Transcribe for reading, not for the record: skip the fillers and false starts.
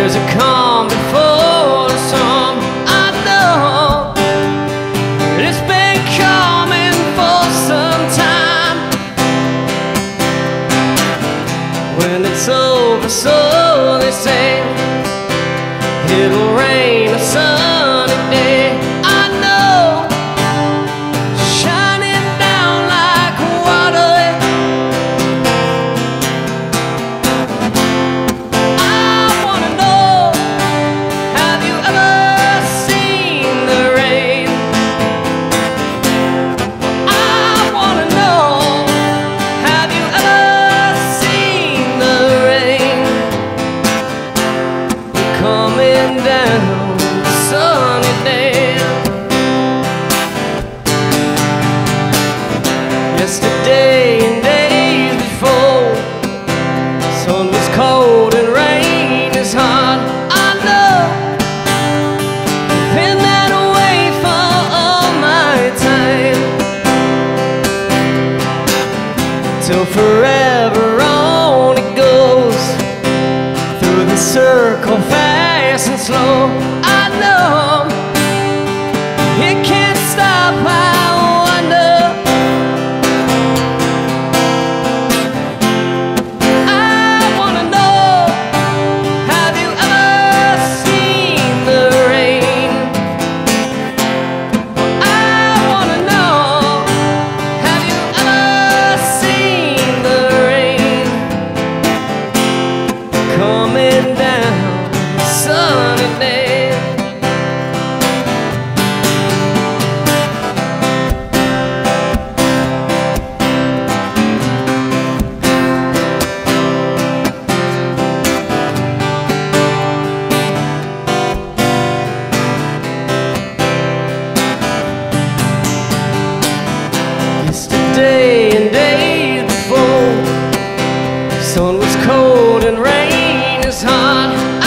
There's a calm before the storm. I know it's been coming for some time. When it's over, so they say, it'll rain a sunny day. I know, shining down like water. I wanna know, have you ever seen the rain? I wanna know, have you ever seen the rain coming down a sunny day? Yesterday and days before, sun was cold and rain is hard. I know, been that way for all my time, till forever on it goes, through the circle fast and slow. I know it can't stop. I wonder, I wanna know, have you ever seen the rain? I wanna know, have you ever seen the rain coming down a sunny day? Yesterday and days before, sun was cold and rain is hard.